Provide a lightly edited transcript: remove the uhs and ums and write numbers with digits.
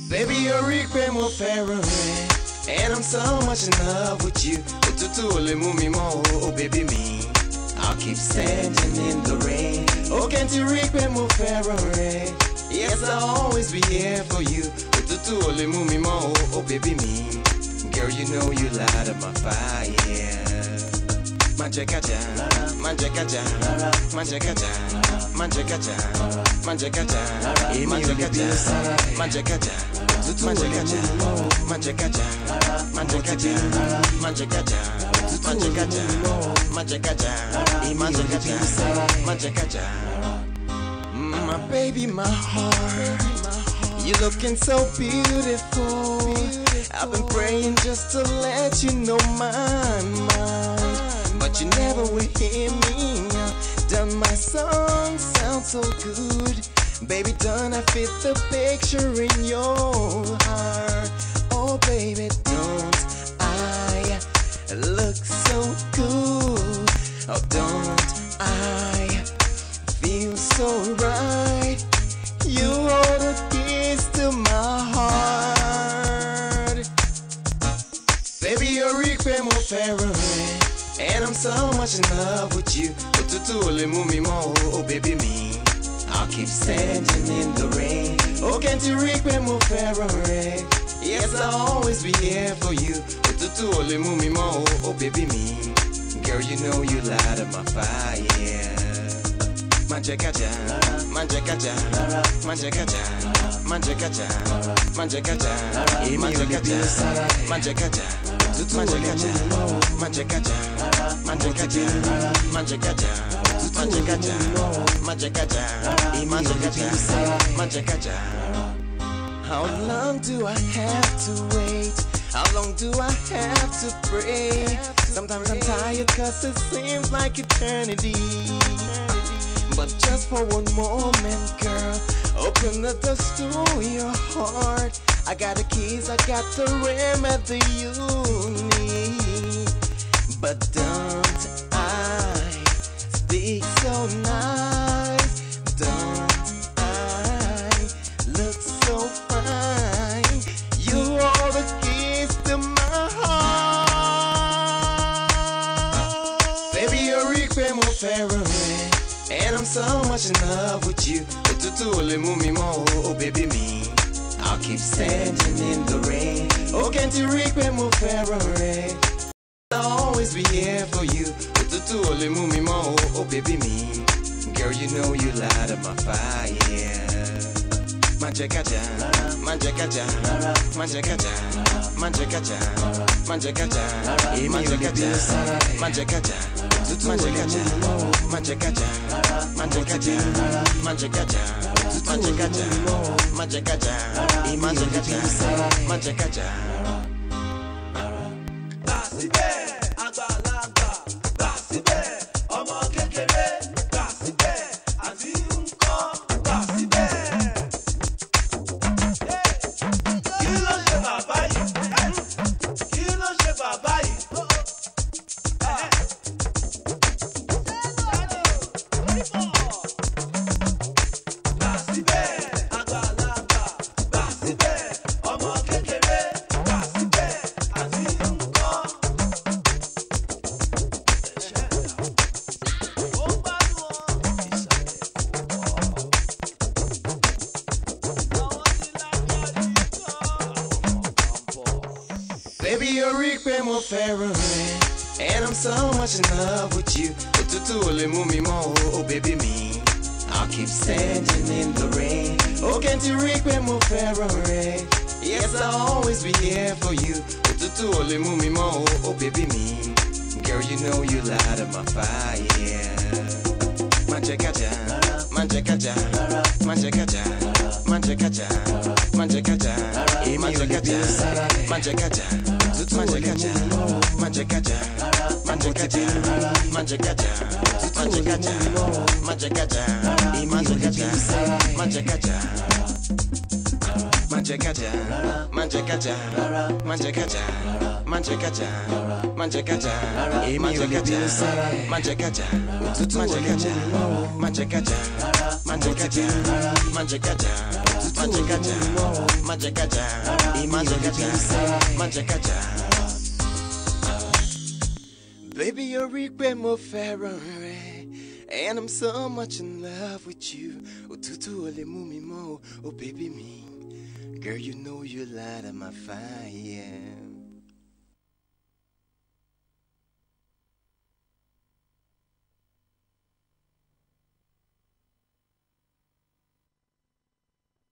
Baby, you're Rick more Ferrari, and I'm so much in love with you. Only move me more, oh baby me. I'll keep standing in the rain. Oh, can't you Rick more Ferrari? Yes, I'll always be here for you. Only move me more, oh baby me. Girl, you know you light up my fire. Manjakaja, manjakaja, manjakaja, manjakaja, manjakaja, manjakaja, manjakaja, manjakaja, manjakaja, manjakaja, manjakaja, manjakaja, manjakaja, manjakaja, manjakaja. My baby, my heart, you're looking so beautiful. I've been praying just to let you know my mind, but you never will hear me. Done my song sounds so good, baby. Done I fit the picture in your heart. Oh baby, don't I look so good? Oh don't I feel so right? You hold the keys to my heart. Baby, you're Rick more Ferrari, and I'm so much in love with you. Only move me more, oh baby me. I'll keep standing in the rain. Oh, can't you Rick more Ferrari? Yes, I'll always be here for you. Only move me more, oh baby me. Girl, you know you light up my fire. Manjakaja, manjakaja, manjakaja, manjakaja, manjakaja, manjakaja, manjakaja, manjakaja, manjakaja, manjakaja, manjakaja, manjakaja, manjakaja, manjakaja, manjakaja. How long do I have to wait? How long do I have to pray? Sometimes I'm tired cause it seems like eternity. But just for one moment, girl, open the doors to your heart. I got the keys, I got the remedy you need. But don't I speak so nice? Don't I look so fine? You are the keys to my heart. Baby, you're Rick more Ferrari, and I'm so much in love with you. Only move me more, oh baby me. I'll keep standing in the rain. Oh, can't you Rick more Ferrari? I'll always be here for you. Only move me more, oh baby me. Girl, you know you light up my fire. Manjakaja, manjakaja, manjakaja, manjakaja, manjakaja, manjakaja, manjakaja, manjakaja, manjakaja, manjakaja, manjakaja, manjakaja, manjakaja, manjakaja, manjakaja. Basibe, àgbàlagbà, basibe, ọmọ kékeré, basibe, àti nǹkan, basibe. Kí ló ṣe bàbá yìí? Kí ló ṣe bàbá yìí? Basibe, àgbàlagbà, basibe, ọmọ kékeré, basibe, àti nǹkan. Ó gbádùn ọ́. Baby, you're Rick more Ferrari, and I'm so much in love with you. Only move me more, oh baby me. I'll keep standing in the rain. Oh, can't you Rick more Ferrari? Yes, I'll always be here for you. Only move me more, oh baby me. Girl, you know you light up my fire. Manjakaja, manjakaja, manjakaja, manjakaja, manjakaja, manjakaja, manjakaja, manjakaja, manjakaja, manjakaja, manjakaja, manjakaja, manjakaja, manjakaja, manjakaja. manjekaja, manjekaja, manjekaja, manjekaja, manjekaja, manjekaja, manjekaja, manjekaja, manjekaja, manjekaja, manjekaja, manjekaja, manjekaja, manjekaja, manjekaja. Baby, you're Rick more Ferrari, and I'm so much in love with you. Oh, tutu ole mumi mo, oh baby me, girl, you know you light up my fire.